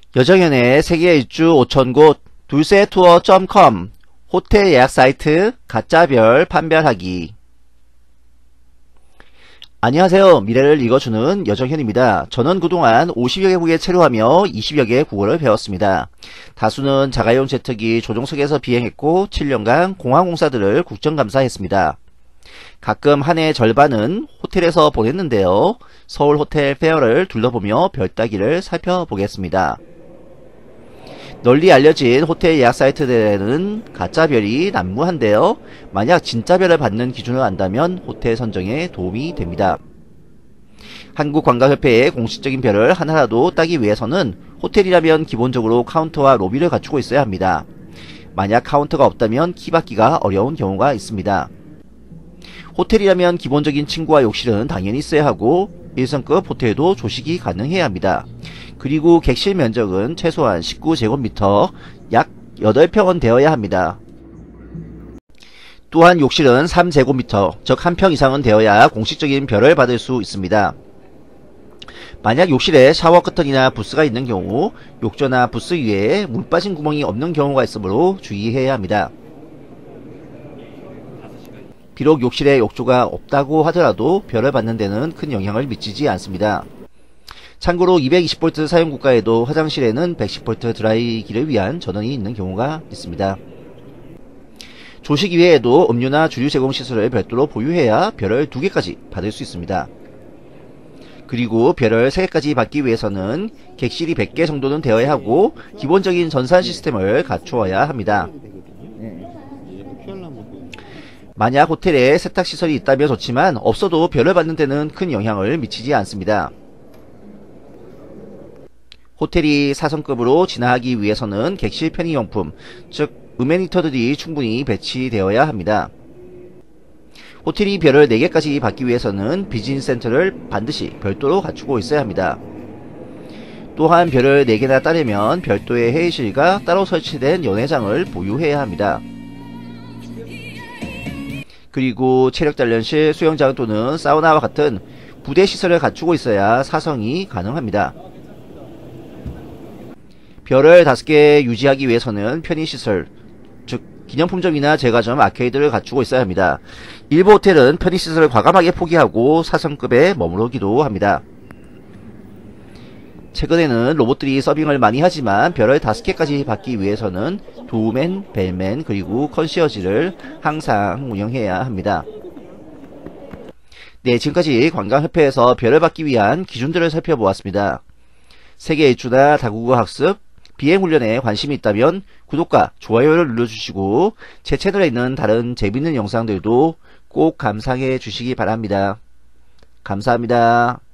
여정현의 세계 일주 5000곳 둘세투어.com 호텔 예약 사이트 가짜별 판별하기. 안녕하세요. 미래를 읽어주는 여정현입니다. 저는 그동안 50여 개국에 체류하며 20여 개 국어를 배웠습니다. 다수는 자가용 제트기 조종석에서 비행했고 7년간 공항공사들을 국정감사했습니다. 가끔 한 해 절반은 호텔에서 보냈는데요. 서울 호텔 페어를 둘러보며 별 따기를 살펴보겠습니다. 널리 알려진 호텔 예약 사이트들에는 가짜별이 난무한데요. 만약 진짜별을 받는 기준을 안다면 호텔 선정에 도움이 됩니다. 한국관광협회의 공식적인 별을 하나라도 따기 위해서는 호텔이라면 기본적으로 카운터와 로비를 갖추고 있어야 합니다. 만약 카운터가 없다면 키받기가 어려운 경우가 있습니다. 호텔이라면 기본적인 침구와 욕실은 당연히 있어야 하고 1성급 호텔도 조식이 가능해야 합니다. 그리고 객실 면적은 최소한 19제곱미터 약 8평은 되어야 합니다. 또한 욕실은 3제곱미터 즉 1평 이상은 되어야 공식적인 별을 받을 수 있습니다. 만약 욕실에 샤워 커튼이나 부스가 있는 경우 욕조나 부스 위에 물 빠진 구멍이 없는 경우가 있으므로 주의해야 합니다. 비록 욕실에 욕조가 없다고 하더라도 별을 받는 데는 큰 영향을 미치지 않습니다. 참고로 220V 사용국가에도 화장실에는 110V 드라이기를 위한 전원이 있는 경우가 있습니다. 조식 이외에도 음료나 주류 제공 시설을 별도로 보유해야 별을 2개까지 받을 수 있습니다. 그리고 별을 3개까지 받기 위해서는 객실이 100개 정도는 되어야 하고 기본적인 전산 시스템을 갖추어야 합니다. 만약 호텔에 세탁시설이 있다면 좋지만 없어도 별을 받는 데는 큰 영향을 미치지 않습니다. 호텔이 4성급으로 진화하기 위해서는 객실 편의용품, 즉 으메니터들이 충분히 배치되어야 합니다. 호텔이 별을 4개까지 받기 위해서는 비즈니스 센터를 반드시 별도로 갖추고 있어야 합니다. 또한 별을 4개나 따려면 별도의 회의실과 따로 설치된 연회장을 보유해야 합니다. 그리고 체력단련실, 수영장 또는 사우나와 같은 부대시설을 갖추고 있어야 사성이 가능합니다. 별을 5개 유지하기 위해서는 편의시설, 즉 기념품점이나 제과점, 아케이드를 갖추고 있어야 합니다. 일부 호텔은 편의시설을 과감하게 포기하고 4성급에 머무르기도 합니다. 최근에는 로봇들이 서빙을 많이 하지만 별을 5개까지 받기 위해서는 도우맨, 벨맨, 그리고 컨시어지를 항상 운영해야 합니다. 네, 지금까지 관광협회에서 별을 받기 위한 기준들을 살펴보았습니다. 세계 일주나 다국어 학습, 비행훈련에 관심이 있다면 구독과 좋아요를 눌러주시고 제 채널에 있는 다른 재밌는 영상들도 꼭 감상해 주시기 바랍니다. 감사합니다.